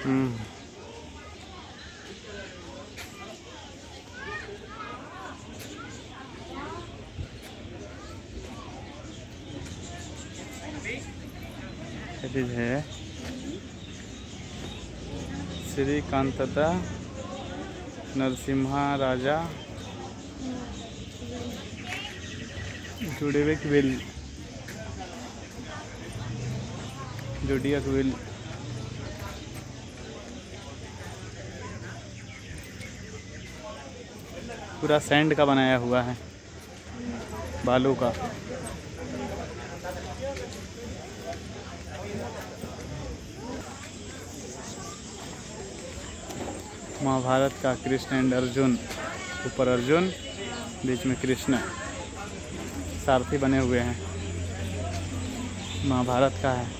है श्रीकांतदा नरसिम्हा राजा जुड़ेविक विल जोडियक विल पूरा सैंड का बनाया हुआ है, बालू का। महाभारत का कृष्ण एंड अर्जुन, ऊपर अर्जुन बीच में कृष्ण सारथी बने हुए हैं, महाभारत का है।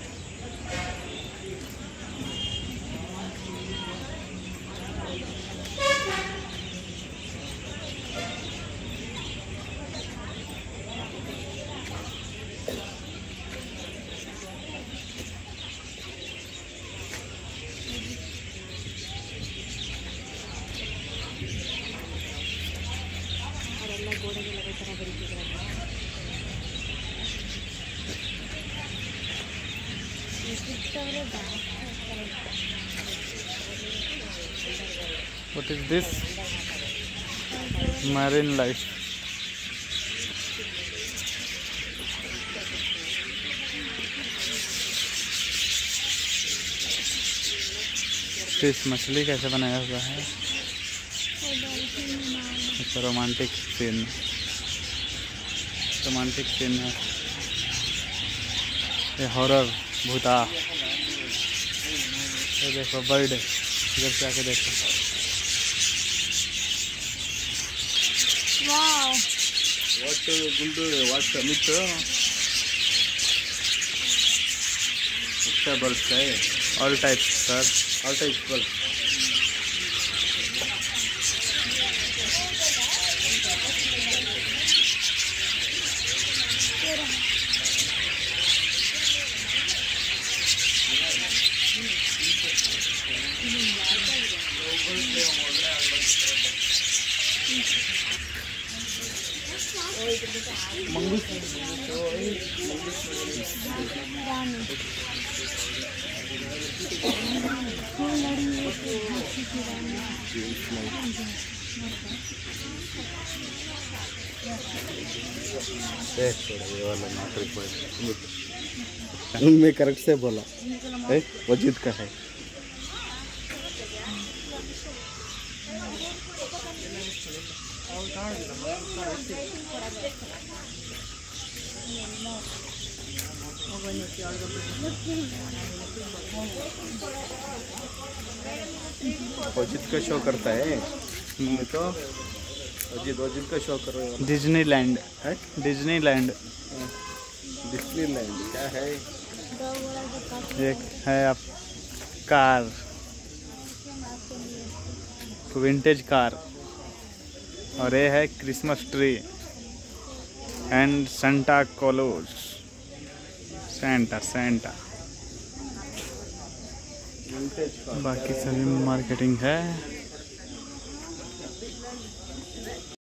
What is this? Marine life. Fish मछली कैसे बनाया हुआ है, रोमांटिक सीन है। ये हॉरर भूता, ये देखो बर्ड, इधर से आके देखो। वाव, अच्छा बर्ड्स है, all types sir, all types bird. उनमें करेक्ट से बोला वजीद का है। वजीद का शो करता है तो वजीद का शो कर रहे हो। डिज्नीलैंड है, डिज्नीलैंड क्या है? एक है आप कार, विंटेज कार, और ये है Christmas tree and Santa Claus, Santa. बाकी सभी मार्केटिंग है।